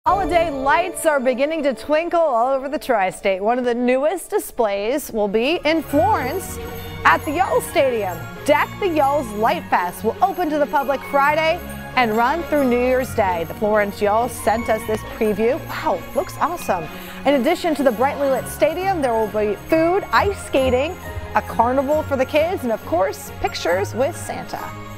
Holiday lights are beginning to twinkle all over the tri-state. One of the newest displays will be in Florence at the Yulls Stadium. Deck the Yulls Light Fest will open to the public Friday and run through New Year's Day. The Florence Yulls sent us this preview. Wow, looks awesome. In addition to the brightly lit stadium, there will be food, ice skating, a carnival for the kids, and of course, pictures with Santa.